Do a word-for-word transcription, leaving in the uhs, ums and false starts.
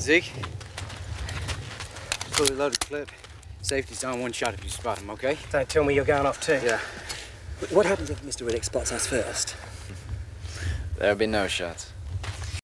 Zeke, fully loaded clip. Safety's on one shot if you spot him, okay? Don't tell me you're going off too. Yeah. What happens if Mister Riddick spots us first? There'll be no shots.